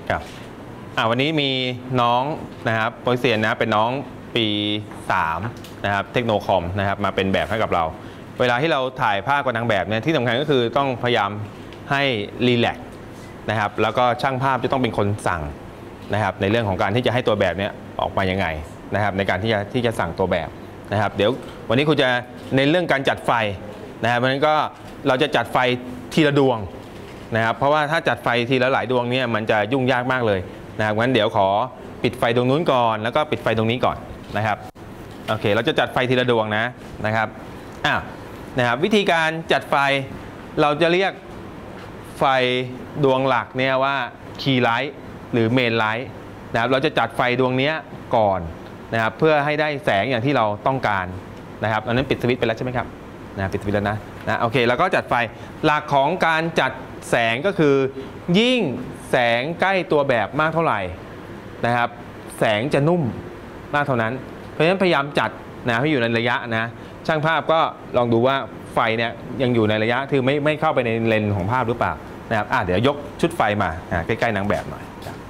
ครับวันนี้มีน้องนะครับโปรเซียนนะเป็นน้องปี3นะครับเทคโนคอมนะครับมาเป็นแบบให้กับเราเวลาที่เราถ่ายภาพกับนางแบบเนี่ยที่สำคัญก็คือต้องพยายามให้รีแลกซ์นะครับแล้วก็ช่างภาพจะต้องเป็นคนสั่งนะครับในเรื่องของการที่จะให้ตัวแบบนี้ออกมายังไงนะครับในการที่จะสั่งตัวแบบนะครับเดี๋ยววันนี้ครูจะในเรื่องการจัดไฟนะครับเพราะฉะนั้นก็เราจะจัดไฟทีละดวงนะครับเพราะว่าถ้าจัดไฟทีละหลายดวงเนี่ยมันจะยุ่งยากมากเลยนะครับงั้นเดี๋ยวขอปิดไฟดวงนู้นก่อนแล้วก็ปิดไฟดวงนี้ก่อนนะครับโอเคเราจะจัดไฟทีละดวงนะครับนะครับวิธีการจัดไฟเราจะเรียกไฟดวงหลักเนี่ยว่าคีย์ไลท์หรือเมนไลท์นะครับเราจะจัดไฟดวงนี้ก่อนนะครับเพื่อให้ได้แสงอย่างที่เราต้องการนะครับอันนั้นปิดสวิตช์ไปแล้วใช่ไหมครับปิดสวิตช์แล้วนะโอเคแล้วก็จัดไฟหลักของการจัดแสงก็คือยิ่งแสงใกล้ตัวแบบมากเท่าไหร่นะครับแสงจะนุ่มมากเท่านั้นเพราะฉะนั้นพยายามจัดให้อยู่ในระยะนะช่างภาพก็ลองดูว่าไฟเนี่ยยังอยู่ในระยะคือไม่เข้าไปในเลนส์ของภาพหรือเปล่านะครับเดี๋ยวยกชุดไฟมาใกล้ๆนางแบบหน่อย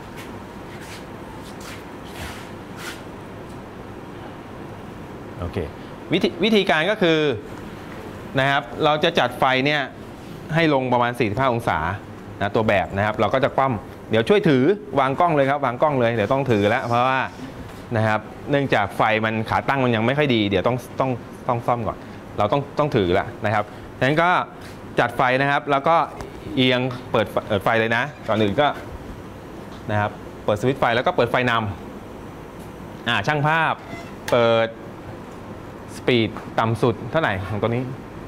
โอเควิธีการก็คือนะครับเราจะจัดไฟเนี่ยให้ลงประมาณ45องศานะตัวแบบนะครับเราก็จะคว่ำเดี๋ยวช่วยถือวางกล้องเลยครับวางกล้องเลยเดี๋ยวต้องถือแล้วเพราะว่านะครับเนื่องจากไฟมันขาตั้งมันยังไม่ค่อยดีเดี๋ยวต้องซ่อมก่อนเราต้องถือแล้วนะครับดังนั้นก็จัดไฟนะครับแล้วก็เอียงเปิดไฟเลยนะก่อนอื่นก็นะครับเปิดสวิตช์ไฟแล้วก็เปิดไฟนำช่างภาพเปิดสปีดต่ำสุดเท่าไหร่ของตัวนี้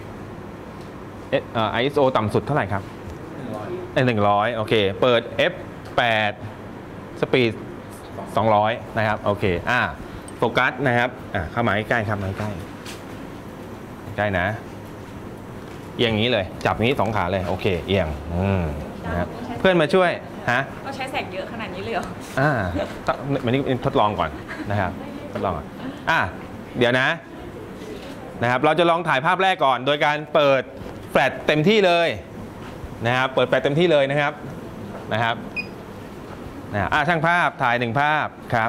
ISO ต่ำสุดเท่าไหร่ครับ100โอเคเปิด F8 สปีด200นะครับโอเคโฟกัสนะครับเข้ามาใกล้ๆครับมาใกล้นะเอียงอย่างนี้เลยจับอย่างนี้2ขาเลยโอเคเอียงนะครับเพื่อนมาช่วยต้องใช้แสงเยอะขนาดนี้เลยเหรอมันนี่ทดลองก่อนนะครับทดลองก่อนเดี๋ยวนะครับเราจะลองถ่ายภาพแรกก่อนโดยการเปิดแฟลชเต็มที่เลยนะครับเปิดแฟลชเต็มที่เลยนะครับช่างภาพถ่าย1ภาพครับ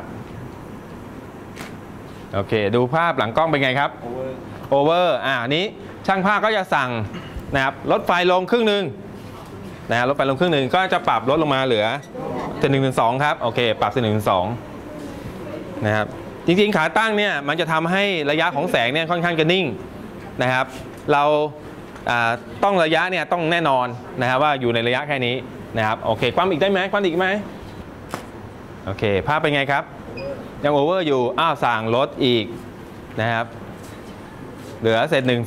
โอเคดูภาพหลังกล้องเป็นไงครับโอเวอร์นี้ช่างภาพก็จะสั่งนะครับลดไฟลงครึ่งหนึ่งลดไฟลงครึ่งหนึ่งก็จะปรับลดลงมาเหลือ1:2ครับโอเคปรับ1:2นะครับจริงๆขาตั้งเนี่ยมันจะทำให้ระยะของแสงเนี่ยค่อนข้างจะนิ่งนะครับเราต้องระยะเนี่ยต้องแน่นอนนะครับว่าอยู่ในระยะแค่นี้นะครับโอเคความอีกได้ไหมความอีกไหมโอเคภาพเป็นไงครับยังโอเวอร์อยู่สั่งลดอีกนะครับเหลือ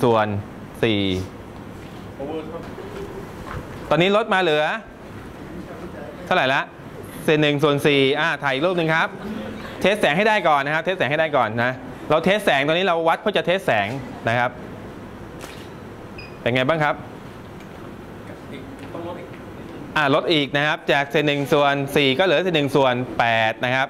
1/4ตอนนี้ลดมาเหลือเท่าไหร่ละ1/4ถ่ายอีกรูปหนึ่งครับเทสแสงให้ได้ก่อนนะครับเทสแสงให้ได้ก่อนนะเราเทสแสงตอนนี้เราวัดเพื่อจะเทสแสงนะครับเป็นไงบ้างครับลดอีกนะครับจาก1/4ก็เหลือ1/8นะครับ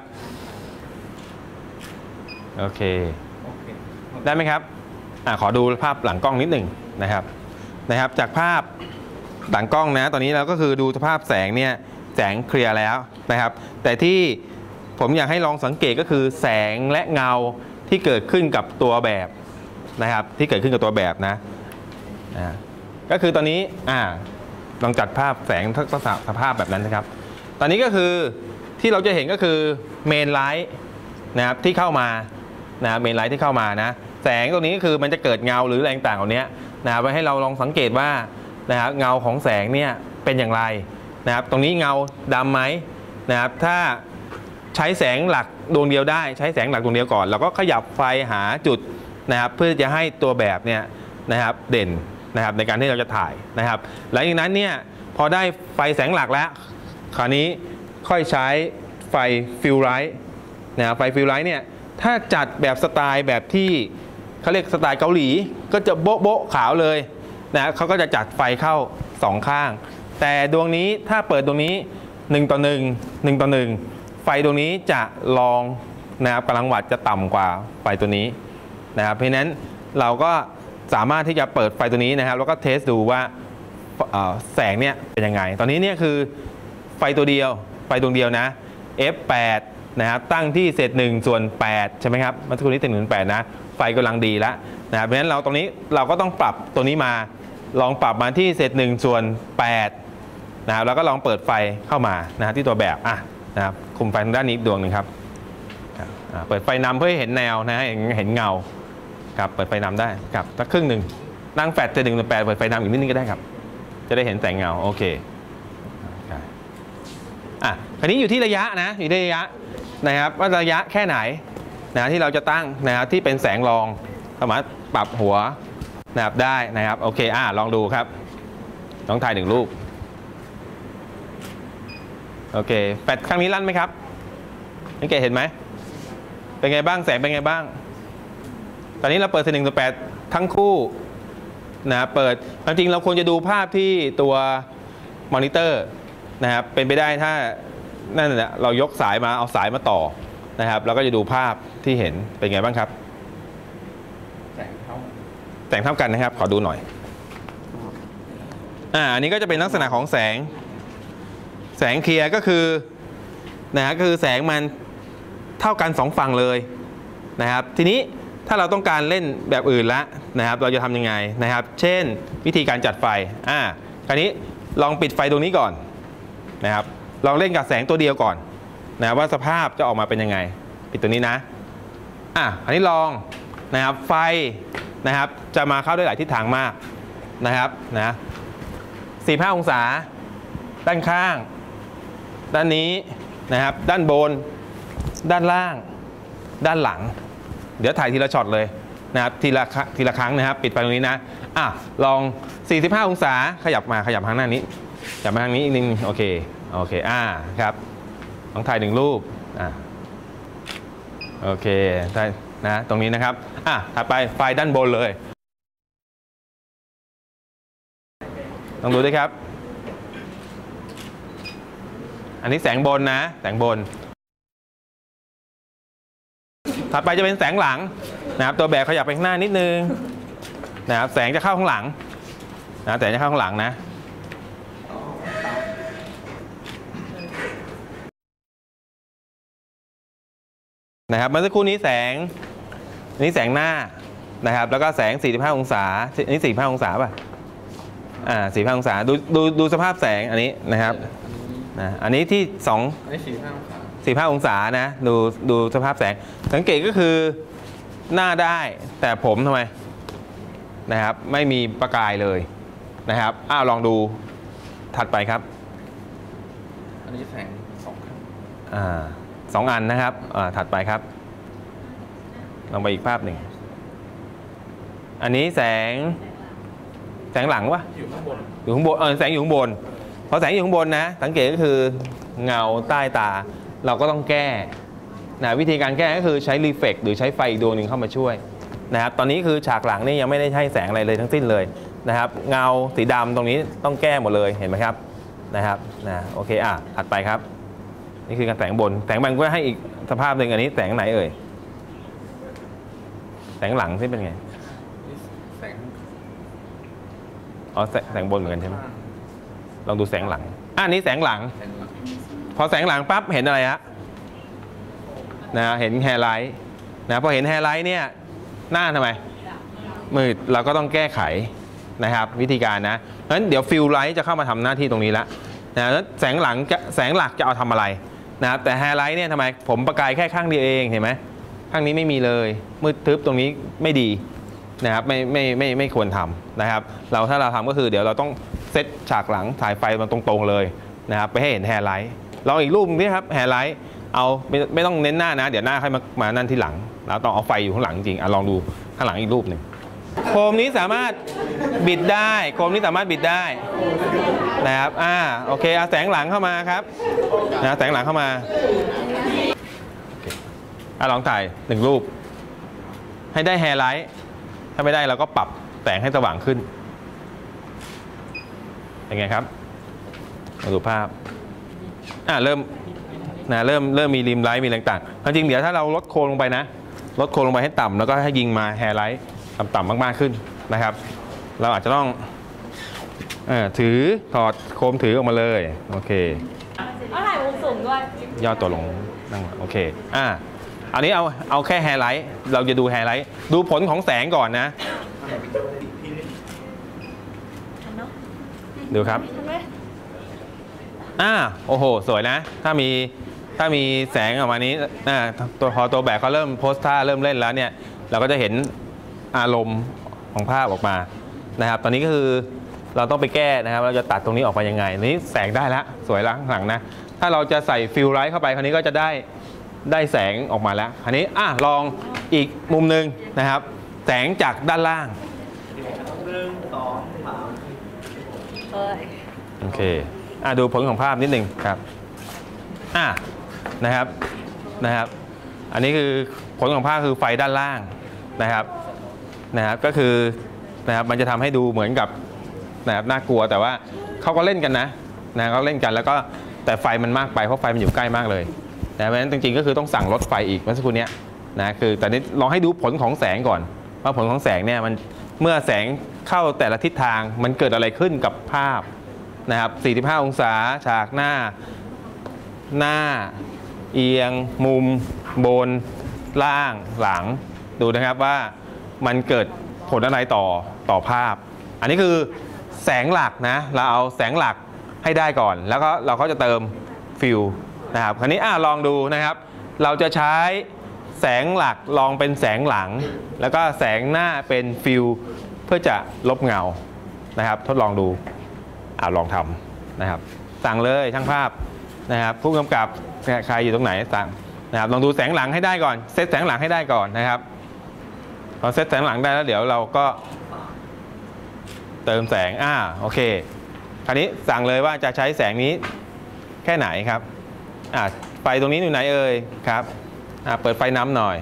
โอเคได้ไหมครับขอดูภาพหลังกล้องนิดหนึ่งนะครับจากภาพหลังกล้องนะตอนนี้เราก็คือดูสภาพแสงเนี่ยแสงเคลียร์แล้วนะครับแต่ที่ผมอยากให้ลองสังเกตก็คือแสงและเงาที่เกิดขึ้นกับตัวแบบนะครับที่เกิดขึ้นกับตัวแบบก็คือตอนนี้ลองจัดภาพแสงทักษะสภาพแบบนั้นนะครับตอนนี้ก็คือที่เราจะเห็นก็คือเมนไลท์นะครับที่เข้ามาเมนไลท์ที่เข้ามานะแสงตรงนี้ก็คือมันจะเกิดเงาหรืออะไรต่างๆเหล่านี้นะครับไว้ให้เราลองสังเกตว่านะครับเงาของแสงเนี่ยเป็นอย่างไรนะครับตรงนี้เงาดำไหมนะครับถ้าใช้แสงหลักดวงเดียวได้ใช้แสงหลักดวงเดียวก่อนแล้วก็ขยับไฟหาจุดนะครับเพื่อจะให้ตัวแบบเนี่ยนะครับเด่นนะครับในการที่เราจะถ่ายนะครับหลังจากนั้นเนี่ยพอได้ไฟแสงหลักแล้วคราวนี้ค่อยใช้ไฟฟิลไลท์ไฟฟิลไลท์เนี่ยถ้าจัดแบบสไตล์แบบที่เขาเรียกสไตล์เกาหลีก็จะโบ๊ะขาวเลยนะเขาก็จะจัดไฟเข้า2ข้างแต่ดวงนี้ถ้าเปิดดวงนี้1:1ไฟดวงนี้จะลองนะครับกำลังวัตต์จะต่ำกว่าไฟตัวนี้นะครับเพราะฉะนั้นเราก็สามารถที่จะเปิดไฟตัวนี้นะครับแล้วก็เทสดูว่าแสงเนี่ยเป็นยังไงตอนนี้เนี่ยคือไฟตัวเดียวไฟดวงเดียวนะ f8 นะครับตั้งที่เศษ1ส่วน8ใช่ไหมครับเมื่อสักครู่นี้เศษ1ส่วน8นะไฟกำลังดีแล้วนะครับเพราะฉะนั้นเราตรงนี้เราก็ต้องปรับตัวนี้มาลองปรับมาที่เศษ1ส่วน8นะครับแล้วก็ลองเปิดไฟเข้ามานะที่ตัวแบบนะครับคุมไฟทางด้านนี้ดวงหนึ่งครับเปิดไฟนำเพื่อให้เห็นแนวนะเห็นเงาครับเปิดไฟนำได้ครับสักครึ่งหนึ่งนั่งแฟลชเศษ1ส่วน8เปิดไฟนำอีกนิดนึงก็ได้ครับจะได้เห็นแสงเงาโอเคคราวนี้อยู่ที่ระยะนะอยู่ที่ระยะนะครับว่าระยะแค่ไหนนะที่เราจะตั้งนะครับที่เป็นแสงรองสามารถปรับหัวนะครับได้นะครับโอเคลองดูครับลองถ่าย1รูปโอเคแฟลชครั้งนี้ลั่นไหมครับสังเกตเห็นไหมเป็นไงบ้างแสงเป็นไงบ้างตอนนี้เราเปิดเศษ1ส่วน8ทั้งคู่นะเปิดจริงเราควรจะดูภาพที่ตัวมอนิเตอร์นะครับเป็นไปได้ถ้านั่นแหละเรายกสายมาเอาสายมาต่อนะครับแล้วก็จะดูภาพที่เห็นเป็นไงบ้างครับแสงเท่ากันนะครับขอดูหน่อยอันนี้ก็จะเป็นลักษณะของแสงเคลียร์ก็คือนะครับคือแสงมันเท่ากัน2ฝั่งเลยนะครับทีนี้ถ้าเราต้องการเล่นแบบอื่นละนะครับเราจะทำยังไงนะครับเช่นวิธีการจัดไฟคราวนี้ลองปิดไฟตรงนี้ก่อนนะครับลองเล่นกับแสงตัวเดียวก่อนนะว่าสภาพจะออกมาเป็นยังไงปิดตัวนี้นะอันนี้ลองนะครับไฟนะครับจะมาเข้าด้วยหลายทิศทางมากนะครับ45 องศาด้านข้างด้านนี้นะครับด้านบนด้านล่างด้านหลังเดี๋ยวถ่ายทีละช็อตเลยนะครับทีละครั้งนะครับปิดไฟตรงนี้นะลอง45 องศาขยับทางหน้านี้ขยับมาทางนี้อีกนิดนึงโอเคครับลองถ่าย1รูปโอเคได้นะตรงนี้นะครับถัดไปไฟด้านบนเลยลองดูด้วยครับอันนี้แสงบนนะแสงบนถัดไปจะเป็นแสงหลังนะครับตัวแบบขยับไปข้างหน้านิดนึงนะครับแสงจะเข้าข้างหลังนะแสงจะเข้าข้างหลังนะนะครับเมื่อสักครู่นี้แสงหน้านะครับแล้วก็แสง45 องศาอันนี้45 องศาป่ะ45 องศาดูสภาพแสงอันนี้นะครับอันนี้ที่2อันนี้45 องศานะดูสภาพแสงสังเกตก็คือหน้าได้แต่ผมทำไมนะครับไม่มีประกายเลยนะครับลองดูถัดไปครับอันนี้แสง2 อันนะครับถัดไปครับลองไปอีกภาพหนึ่งอันนี้แสงหลังวะอยู่ข้างบนแสงอยู่ข้างบนพอแสงอยู่ข้างบนนะสังเกตก็คือเงาใต้ตาเราก็ต้องแก้วิธีการแก้ก็คือใช้รีเฟล็กหรือใช้ไฟอีกดวงหนึ่งเข้ามาช่วยนะครับตอนนี้คือฉากหลังนี่ยังไม่ได้ใช้แสงอะไรเลยทั้งสิ้นเลยนะครับเงาสีดำตรงนี้ต้องแก้หมดเลยเห็นไหมครับนะครับโอเคถัดไปครับนี่คือการแสงบนแสงบนก็ให้อีกสภาพหนึ่งอันนี้แสงไหนเอ่ยแสงหลังที่เป็นไงแสงบนเหมือนกันใช่ไหมลองดูแสงหลังอันนี้แสงหลังพอแสงหลังปั๊บเห็นอะไรฮะเห็นแฮร์ไลท์พอเห็นแฮร์ไลท์เนี่ยหน้าทำไมมืดเราก็ต้องแก้ไขนะครับวิธีการนะเพราะฉะนั้นเดี๋ยวฟิลไลท์จะเข้ามาทำหน้าที่ตรงนี้แล้วแสงหลักจะเอาทำอะไรนะครับแต่แฮร์ไลท์เนี่ยทำไมผมประกายแค่ข้างเดียวเองเห็นไหมข้างนี้ไม่มีเลยมืดทึบตรงนี้ไม่ดีนะครับไม่ควรทำนะครับถ้าเราทำก็คือเดี๋ยวเราต้องเซตฉากหลังถ่ายไฟมันตรงๆเลยนะครับไปให้เห็นแฮร์ไลท์ลองอีกรูปนี้ครับแฮร์ไลท์เอาไม่ต้องเน้นหน้านะเดี๋ยวหน้าค่อยมานั่นที่หลังแล้วต้องเอาไฟอยู่ข้างหลังจริงลองดูข้างหลังอีกรูปหนึ่งโคมนี้สามารถบิดได้นะครับโอเคเอาแสงหลังเข้ามาครับแสงหลังเข้ามาลองถ่าย1 รูปให้ได้แฮร์ไลท์ถ้าไม่ได้เราก็ปรับแสงให้สว่างขึ้นเป็นไงครับมาดูภาพเริ่มมีริมไลท์มีอะไรต่างๆจริงเดี๋ยวถ้าเราลดโคนลงไปนะลดโคนลงไปให้ต่ำแล้วก็ให้ยิงมาแฮร์ไลท์ต่ำๆมากๆขึ้นนะครับเราอาจจะต้องถอดโคมถือออกมาเลยโอเคถ่ายมุมสูงย่อตัวลงนั่งโอเคอันนี้เอาแค่ไฮไลท์เราจะดูไฮไลท์ดูผลของแสงก่อนนะดูครับโอ้โหสวยนะถ้ามีแสงออกมานี้พอตัวแบบเขาเริ่มโพสท่าเริ่มเล่นแล้วเนี่ยเราก็จะเห็นอารมณ์ของภาพออกมานะครับตอนนี้ก็คือเราต้องไปแก้นะครับเราจะตัดตรงนี้ออกมายังไงนี้แสงได้แล้วสวยแล้วข้างหลังนะถ้าเราจะใส่ฟิลไลท์เข้าไปคราวนี้ก็จะได้แสงออกมาแล้วคราวนี้ลองอีกมุมหนึ่งนะครับแสงจากด้านล่างโอเคดูผลของภาพนิดหนึ่งครับนะครับอันนี้คือผลของภาพคือไฟด้านล่างนะครับก็คือนะครับมันจะทำให้ดูเหมือนกับนะครับน่ากลัวแต่ว่าเขาก็เล่นกันนะเขาเล่นกันแล้วก็แต่ไฟมันมากไปเพราะไฟมันอยู่ใกล้มากเลยเพราะฉะนั้นจริงๆก็คือต้องสั่งลดไฟอีกเมื่อสักครู่นี้นะคือแต่นี้ลองให้ดูผลของแสงก่อนว่าผลของแสงเนี่ยมันเมื่อแสงเข้าแต่ละทิศทางมันเกิดอะไรขึ้นกับภาพนะครับ45องศาฉากหน้าเอียงมุมบนล่างหลังดูนะครับว่ามันเกิดผลอะไรต่อภาพอันนี้คือแสงหลักนะเราเอาแสงหลักให้ได้ก่อนแล้วก็เราก็จะเติมฟิลนะครับคราวนี้ลองดูนะครับเราจะใช้แสงหลักลองเป็นแสงหลังแล้วก็แสงหน้าเป็นฟิลเพื่อจะลบเงานะครับทดลองดูลองทำนะครับสั่งเลยช่างภาพนะครับผู้กำกับใครอยู่ตรงไหนสั่งนะครับลองดูแสงหลังให้ได้ก่อนเซตแสงหลังให้ได้ก่อนนะครับพอเซตแสงหลังได้แล้วเดี๋ยวเราก็เติมแสงโอเคคราวนี้สั่งเลยว่าจะใช้แสงนี้แค่ไหนครับไฟตรงนี้อยู่ไหนเอ่ยครับเปิดไฟน้ำหน่อย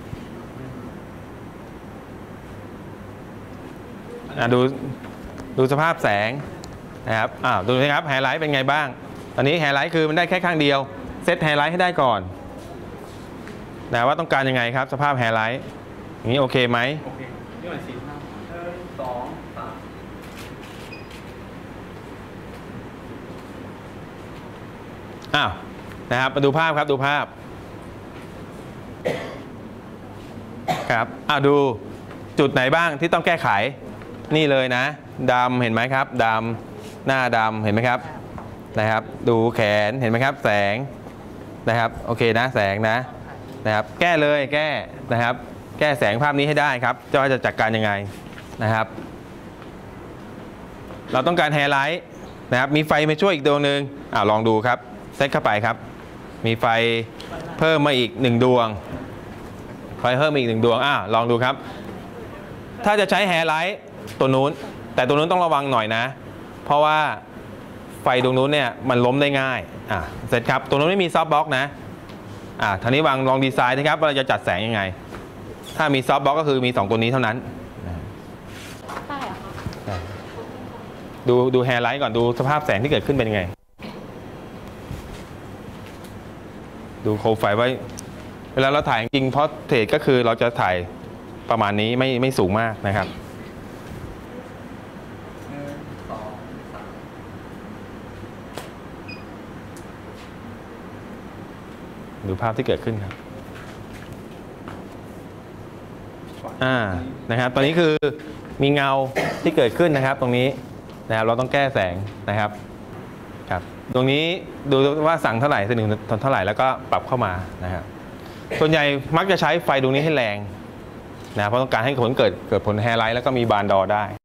ดูสภาพแสงนะครับดูนะครับไฮไลท์เป็นไงบ้างตอนนี้ไฮไลท์คือมันได้แค่ข้างเดียวเซตไฮไลท์ให้ได้ก่อนนะว่าต้องการยังไงครับสภาพไฮไลท์อย่างนี้โอเคไหมโอเคนี่หมาย4 5 2 3นะครับมาดูภาพครับดูภาพครับดูจุดไหนบ้างที่ต้องแก้ไขนี่เลยนะดำเห็นไหมครับดำหน้าดำเห็นไหมครับนะครับดูแขนเห็นไหมครับแสงนะครับโอเคนะแสงนะครับแก้เลยแก้นะครับแก้แสงภาพนี้ให้ได้ครับจะจัดการยังไงนะครับเราต้องการไฮไลท์นะครับมีไฟมาช่วยอีกดวงหนึ่งลองดูครับเซตเข้าไปครับมีไฟเพิ่มมาอีก1ดวงไฟเพิ่มอีก1ดวงลองดูครับถ้าจะใช้ไฮไลท์ตัวนู้นแต่ตัวนู้นต้องระวังหน่อยนะเพราะว่าไฟตรงนู้นเนี่ยมันล้มได้ง่ายเสร็จครับตัวนู้นไม่มีซอฟต์บล็อกนะทีนี้วางลองดีไซน์นะครับว่าเราจะจัดแสงยังไงถ้ามีซอฟต์บล็อกก็คือมี2ตัวนี้เท่านั้นได้ค่ะดูไฮไลท์ก่อนดูสภาพแสงที่เกิดขึ้นเป็นยังไงดูโคมไฟไว้เวลาเราถ่ายจริงเพราะเทรดก็คือเราจะถ่ายประมาณนี้ไม่สูงมากนะครับดูภาพที่เกิดขึ้นครับนะครับตอนนี้คือมีเงาที่เกิดขึ้นนะครับตรงนี้นะครับเราต้องแก้แสงนะครับครับตรงนี้ดูว่าสั่งเท่าไหร่1 เท่าไหร่แล้วก็ปรับเข้ามานะครับส่วนใหญ่มักจะใช้ไฟตรงนี้ให้แรงนะเพราะต้องการให้ผลเกิดผลไฮไลท์แล้วก็มีบานดอได้